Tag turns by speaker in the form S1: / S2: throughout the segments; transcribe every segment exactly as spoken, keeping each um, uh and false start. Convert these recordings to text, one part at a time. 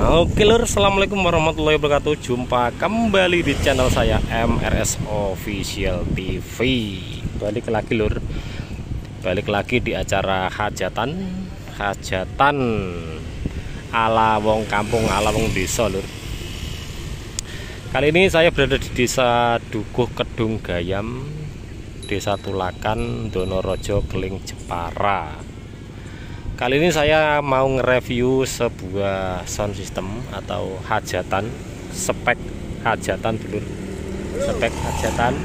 S1: Oke lur, assalamualaikum warahmatullahi wabarakatuh. Jumpa kembali di channel saya M R S Official T V. Balik lagi lur, balik lagi di acara hajatan hajatan ala wong kampung, ala wong desa lur. Kali ini saya berada di desa Dukuh Kedung Gayam, Desa Tulakan, Donorojo, Keling, Jepara. Kali ini saya mau nge-review sebuah sound system atau hajatan, spek hajatan dulu, spek hajatan.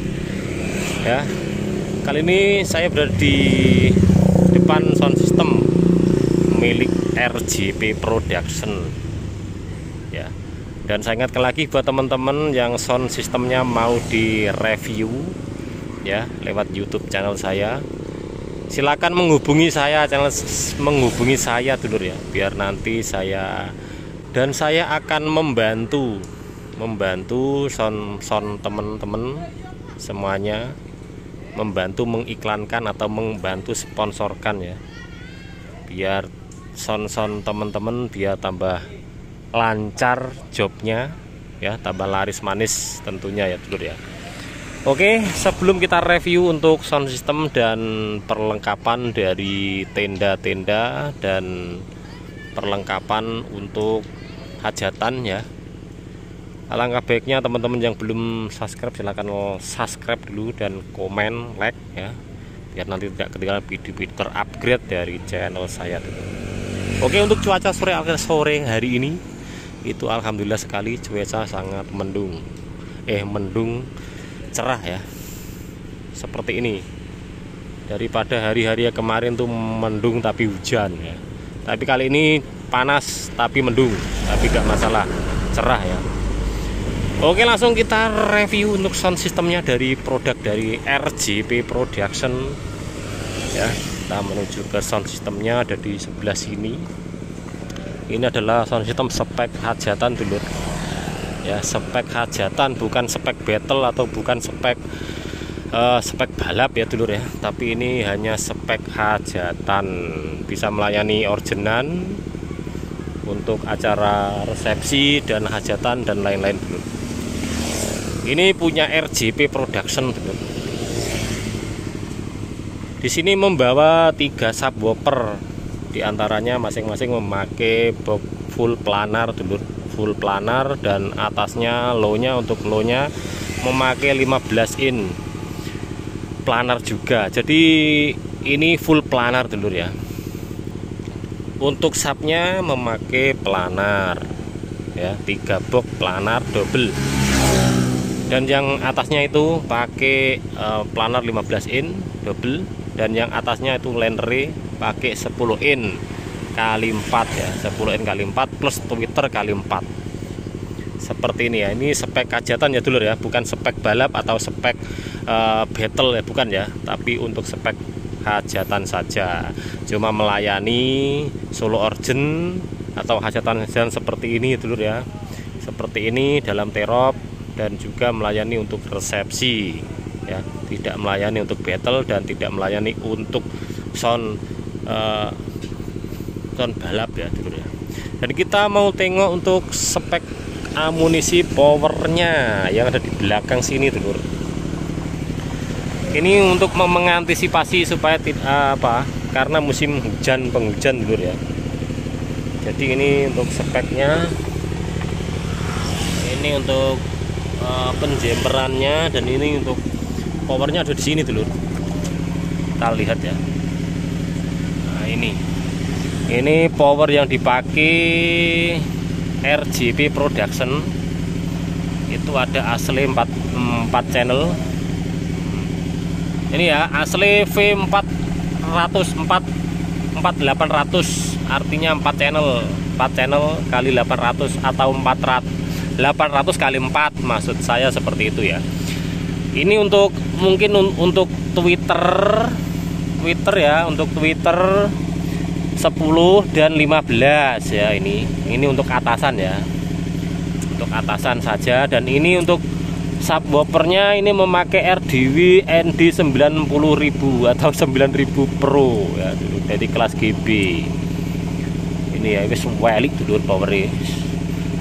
S1: Ya, kali ini saya berada di depan sound system milik R J P Production. Ya, dan saya ingatkan lagi buat teman-teman yang sound systemnya mau di-review, ya, lewat YouTube channel saya. Silakan menghubungi saya, channel menghubungi saya dulu ya, biar nanti saya dan saya akan membantu membantu sound sound teman-teman semuanya, membantu mengiklankan atau membantu sponsorkan ya, biar sound-sound teman-teman biar tambah lancar jobnya ya, tambah laris manis tentunya ya dulu ya. Oke, sebelum kita review untuk sound system dan perlengkapan dari tenda-tenda dan perlengkapan untuk hajatan ya, alangkah baiknya teman-teman yang belum subscribe silahkan subscribe dulu dan komen, like ya, biar nanti tidak ketinggalan video-video terupgrade dari channel saya dulu. Oke, untuk cuaca sore sore hari ini itu alhamdulillah sekali, cuaca sangat mendung eh mendung cerah ya, seperti ini. Daripada hari-hari kemarin tuh mendung tapi hujan ya, tapi kali ini panas tapi mendung, tapi gak masalah, cerah ya. Oke, langsung kita review untuk sound systemnya dari produk dari R J P Production ya. Kita menuju ke sound systemnya, ada di sebelah sini. Ini adalah sound system spek hajatan dulu ya, spek hajatan, bukan spek battle atau bukan spek uh, spek balap ya dulur ya, tapi ini hanya spek hajatan, bisa melayani ordenan untuk acara resepsi dan hajatan dan lain-lain dulur. Ini punya R J P Production dulur. Di sini membawa tiga subwoofer, diantaranya masing-masing memakai box full planar dulur, full planar, dan atasnya low-nya, untuk low-nya memakai lima belas in planar juga. Jadi ini full planar dulu ya. Untuk subnya memakai planar ya, tiga box planar double. Dan yang atasnya itu pakai uh, planar lima belas in double, dan yang atasnya itu lenre pakai sepuluh in kali empat ya, sepuluh in kali empat plus tweeter kali empat. Seperti ini ya. Ini spek hajatan ya dulur ya, bukan spek balap atau spek uh, battle ya, bukan ya, tapi untuk spek hajatan saja. Cuma melayani solo organ atau hajatan-hajatan seperti ini dulur ya. Seperti ini dalam terop, dan juga melayani untuk resepsi ya, tidak melayani untuk battle dan tidak melayani untuk sound uh, sound balap ya dulur ya. Dan kita mau tengok untuk spek amunisi powernya yang ada di belakang sini dulur. Ini untuk mengantisipasi supaya tidak apa, karena musim hujan penghujan dulur ya. Jadi ini untuk speknya, ini untuk uh, penjemperannya, dan ini untuk powernya ada di sini dulur. Kita lihat ya. Nah ini, ini power yang dipakai R J P Production. Itu ada asli empat, empat channel. Ini ya, asli V empat ratus empat empat delapan ratus, artinya empat channel, empat channel kali delapan ratus atau empat ratus delapan ratus kali empat, maksud saya seperti itu ya. Ini untuk mungkin un, untuk Twitter Twitter ya, untuk Twitter sepuluh dan lima belas ya. Ini ini untuk atasan ya, untuk atasan saja. Dan ini untuk subwoofernya ini memakai R D W N D sembilan puluh ribu atau sembilan ribu Pro ya, dari kelas G B. Ini ya, wis welik dulur powernya.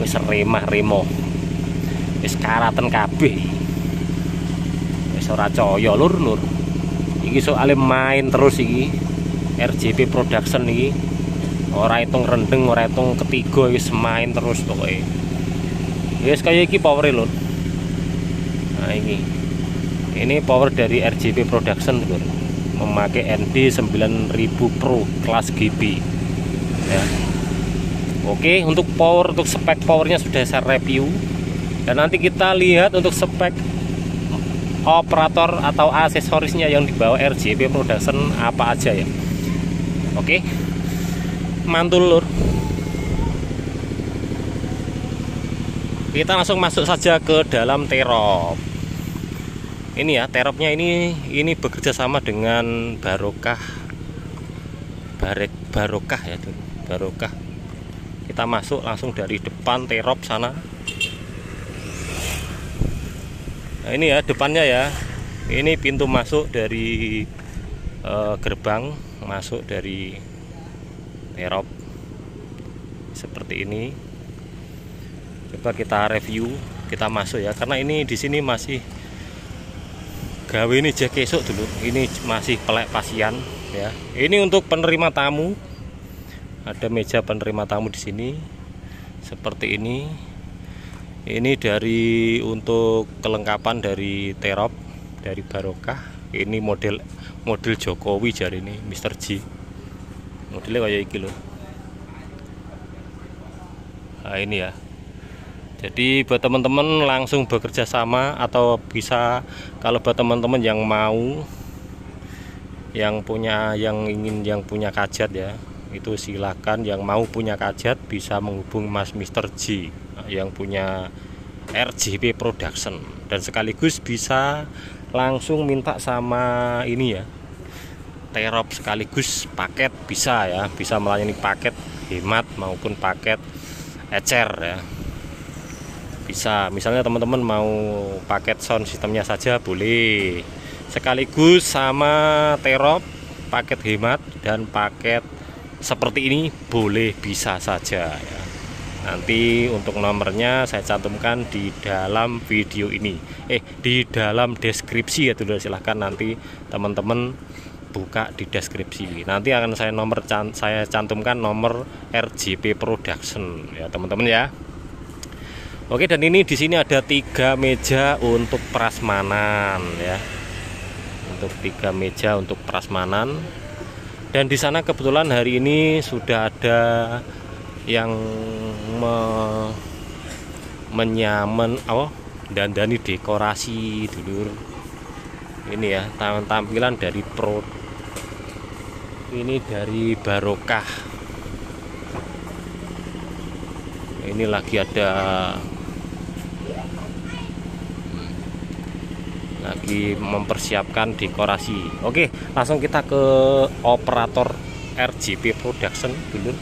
S1: wis remah remo, wis karaten kabeh, wis ora caya lur lur. Iki soalnya main terus iki R J P Production iki, ora hitung rendeng, ora hitung ketiga, wis main terus pokoknya. Wis kaya iki power lur. Nah ini, ini power dari R J P Production lur, memakai N D sembilan ribu Pro kelas G B ya. Oke, untuk power, untuk spek powernya sudah saya review, dan nanti kita lihat untuk spek operator atau aksesorisnya yang dibawa R J P Production apa aja ya. Oke, mantul lur. Kita langsung masuk saja ke dalam terop. Ini ya, teropnya ini ini bekerja sama dengan Barokah. Barek Barokah ya, tuh. Barokah. Kita masuk langsung dari depan terop sana. Nah, ini ya depannya ya. Ini pintu masuk dari uh, gerbang masuk dari terop seperti ini. Coba kita review, kita masuk ya, karena ini di sini masih gawe ini jack esok dulu. Ini masih pelek pasian ya. Ini untuk penerima tamu. Ada meja penerima tamu di sini seperti ini. Ini dari untuk kelengkapan dari terop dari Barokah. Ini model model Jokowi jari ini Mister J. Modelnya kayak iki loh. Nah ini ya. Jadi buat teman-teman langsung bekerja sama, atau bisa kalau buat teman-teman yang mau, yang punya yang ingin yang punya kajat ya, itu silakan. Yang mau punya kajat bisa menghubungi Mas Mister J yang punya R J P Production, dan sekaligus bisa langsung minta sama ini ya, terop sekaligus paket bisa ya, bisa melayani paket hemat maupun paket ecer ya. Bisa, misalnya teman-teman mau paket sound sistemnya saja boleh, sekaligus sama terop paket hemat dan paket seperti ini boleh, bisa saja ya. Nanti untuk nomornya saya cantumkan di dalam video ini, eh di dalam deskripsi ya dulu. Silahkan nanti teman-teman buka di deskripsi. Nanti akan saya nomor can saya cantumkan nomor R J P Production ya teman-teman ya. Oke, dan ini di sini ada tiga meja untuk prasmanan ya, untuk tiga meja untuk prasmanan. Dan di sana kebetulan hari ini sudah ada yang me, menyamen oh dandani dekorasi dulu. Ini ya tampilan dari pro ini dari Barokah. Ini lagi ada lagi mempersiapkan dekorasi. Oke, langsung kita ke operator R J P Production dulu.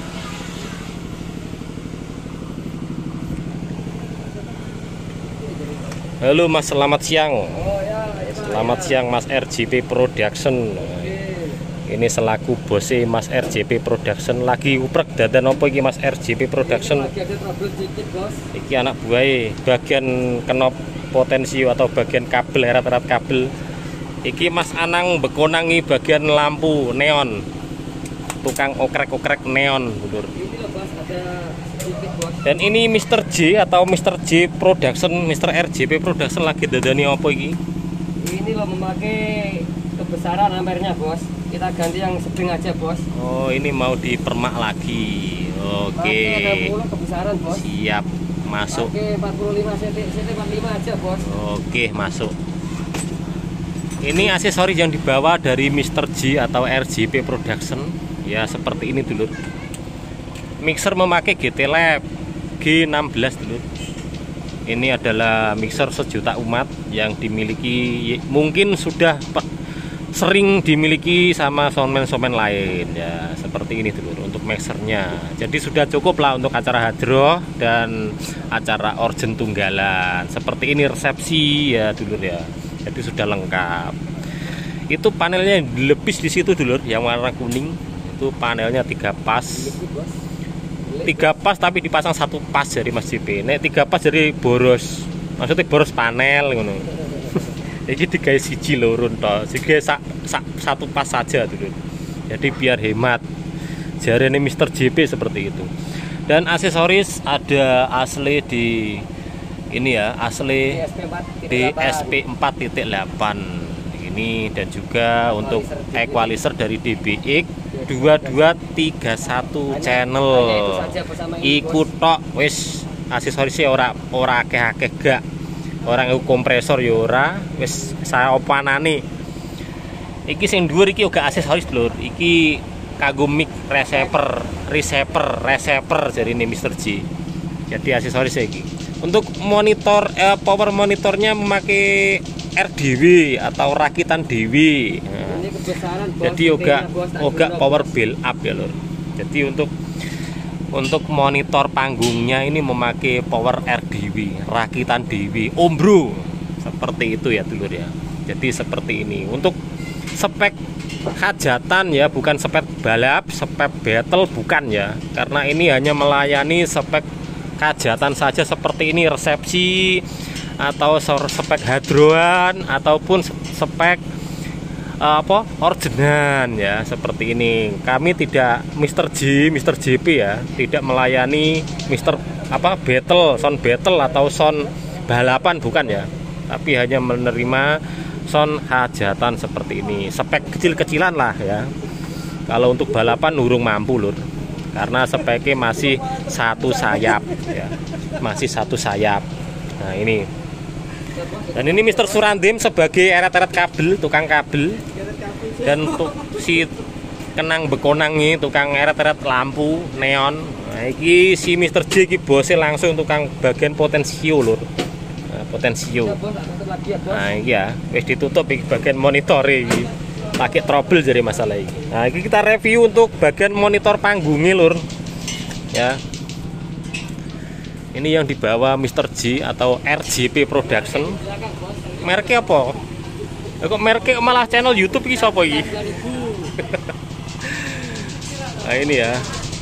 S1: Halo Mas, selamat siang. Selamat siang Mas R J P Production. Ini selaku bose Mas R J P Production lagi uprek dadan apa iki Mas R J P Production?
S2: Lagi ada trouble dikit, Bos.
S1: Iki anak buahe bagian kenop potensi atau bagian kabel, erat-erat kabel. Iki Mas Anang bekonangi bagian lampu neon. Tukang okrek-okrek neon, Bur.
S2: Ini loh, Bos, ada sedikit, Bos.
S1: Dan ini Mister J atau Mister J Production, Mister R J P Production lagi dadani apa iki?
S2: Ini loh memakai kebesaran ampernya, Bos. Kita ganti yang spring aja, Bos.
S1: Oh, ini mau dipermak lagi. Oke.
S2: Pakai enam puluh kebesaran, Bos.
S1: Siap, masuk.
S2: Pakai empat puluh lima sentimeter, empat puluh lima aja, Bos.
S1: Oke, masuk. Ini aksesoris yang dibawa dari Mister J atau R J P Production. Ya, seperti ini dulu. Mixer memakai G T Lab G enam belas dulu. Ini adalah mixer sejuta umat yang dimiliki, mungkin sudah sering dimiliki sama soundman-soundman lain ya, seperti ini dulu untuk mixernya. Jadi sudah cukup lah untuk acara hadroh dan acara organ tunggalan. Seperti ini resepsi ya dulu ya. Jadi sudah lengkap. Itu panelnya yang dilepis di situ dulu yang warna kuning. Itu panelnya tiga pas. tiga pas tapi dipasang satu pas dari Mas J P. Nek tiga pas jadi boros. Maksudnya boros panel ngono. Iki digawe siji loro to. Siji sak, sak satu pas saja dulu. Jadi biar hemat. Jarene Mister J P seperti itu. Dan aksesoris ada asli di ini ya, asli di S P empat titik delapan ini, dan juga untuk equalizer dari D B X dua dua tiga satu channel. Iku tok wis aksesorisnya ora ora akeh-akeh gak. Orang itu kompresor ya ora, wis saya opanane. Iki sing dhuwur iki uga aksesoris lur. Iki kanggo mic receiver, receiver, receiver jadi ini Mister J. Jadi aksesoris iki. Untuk monitor eh, power monitornya memakai R D W atau rakitan D W. Nah, jadi uga uga power build up ya lur. Jadi untuk untuk monitor panggungnya ini memakai power R D W, rakitan D W, ombro. Seperti itu ya dulur ya. Jadi seperti ini. Untuk spek hajatan ya, bukan spek balap, spek battle bukan ya. Karena ini hanya melayani spek hajatan saja, seperti ini resepsi atau spek hadroan ataupun spek apa ordenan ya, seperti ini. Kami tidak Mister J, Mister J P ya, tidak melayani Mister apa battle, sound battle atau sound balapan bukan ya. Tapi hanya menerima sound hajatan seperti ini. Spek kecil-kecilan lah ya. Kalau untuk balapan urung mampu lur. Karena speknya masih satu sayap ya. Masih satu sayap. Nah, ini. Dan ini Mister Surandim sebagai eret-eret kabel, tukang kabel. Dan untuk si kenang bekonang ini tukang eret-eret lampu neon. Nah, ini si Mister J ini bosnya langsung tukang bagian potensio lur. Nah, potensio. Nah, ini ya, wis ditutup ini bagian monitor ini. Pakai trouble jadi masalah ini. Nah, ini kita review untuk bagian monitor panggungnya lur. Ya. Ini yang dibawa Mister J atau R J P Production. Mereknya apa? Kok mereknya malah channel YouTube ini siapa ini? Nah, ini ya.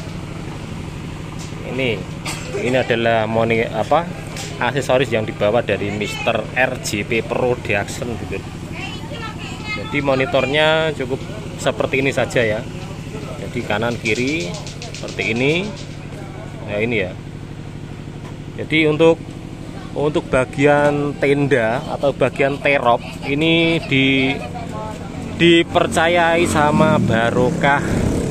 S1: Ini. Ini adalah moni apa? Aksesoris yang dibawa dari Mister R J P Production gitu. Jadi monitornya cukup seperti ini saja ya. Jadi kanan kiri seperti ini. Nah, ini ya. Jadi untuk untuk bagian tenda atau bagian terop ini di dipercayai sama Barokah.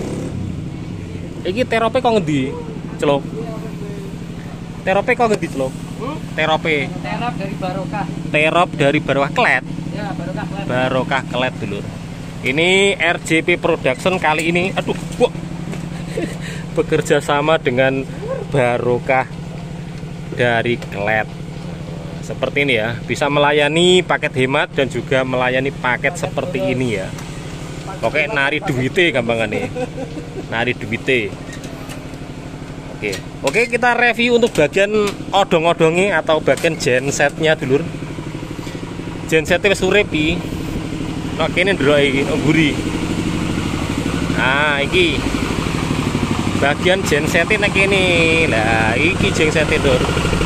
S1: Iki terope kok ngendi, Celok? Terope kok ngendi, Celok? Hmm? Terope.
S2: Terop dari Barokah.
S1: Terop dari Barokah Klet.
S2: Ya, Barokah Klet.
S1: Barokah Klet dulu. Ini R J P Production kali ini, aduh, wah, bekerja sama dengan Barokah dari Klet. Seperti ini ya, bisa melayani paket hemat dan juga melayani paket seperti ini ya. Oke, nari duite gampangan nih. Nari duite. Oke. Oke, kita review untuk bagian odong-odongnya atau bagian gensetnya dulur. Gensetnya wis urip iki. Nek kene ndroke iki, ngguri. Nah, iki. Bagian gensetnya nek kene. Lah, iki gensetnya lur.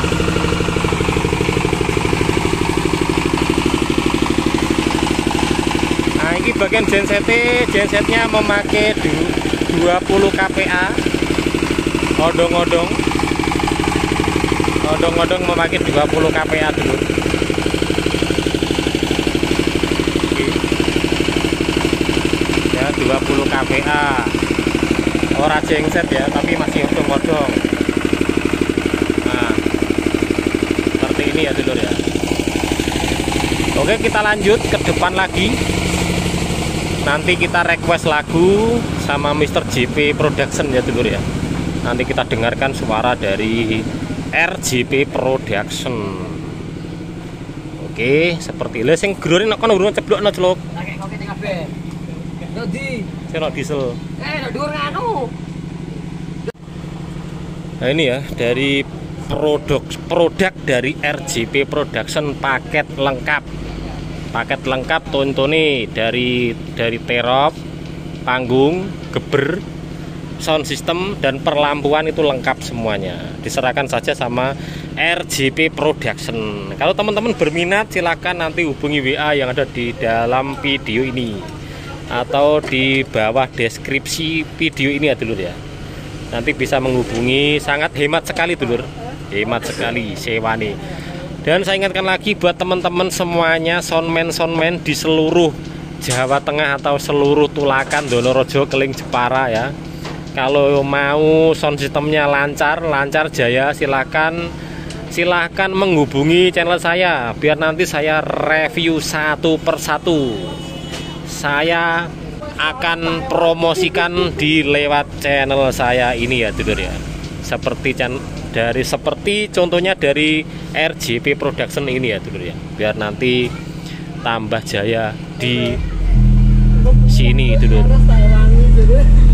S1: Nah, ini bagian gensetnya, gensetnya memakai dua puluh K P A. Odong-odong. Odong-odong memakai dua puluh K P A dulu. Oke. Ya, dua puluh K P A. Ora genset ya, tapi masih odong-odong. Nah, seperti ini ya dulur ya. Oke, kita lanjut ke depan lagi. Nanti kita request lagu sama Mister J P Production ya dulur ya. Nanti kita dengarkan suara dari R J P Production. Oke, seperti itu. Sing grore nek kono urung ceblokno celuk.
S2: Pakai koket kabeh. Yo di.
S1: Sing diesel.
S2: Eh, dhuwur anu.
S1: Nah, ini ya dari produk produk dari R J P Production, paket lengkap. Paket lengkap tontone dari dari terop, panggung, geber, sound system dan perlampuan itu lengkap semuanya. Diserahkan saja sama R J P Production. Kalau teman-teman berminat silakan nanti hubungi W A yang ada di dalam video ini atau di bawah deskripsi video ini ya dulur ya. Nanti bisa menghubungi, sangat hemat sekali dulur. Hemat sekali sewane. Dan saya ingatkan lagi buat teman-teman semuanya soundman-soundman di seluruh Jawa Tengah atau seluruh Tulakan, Donorejo, Keling, Jepara ya. Kalau mau sound sistemnya lancar, lancar jaya, silakan silakan menghubungi channel saya biar nanti saya review satu persatu. Saya akan promosikan di lewat channel saya ini ya dulur ya. Seperti dari seperti contohnya dari R J P Production ini ya dulur ya. Biar nanti tambah jaya di sini dulur.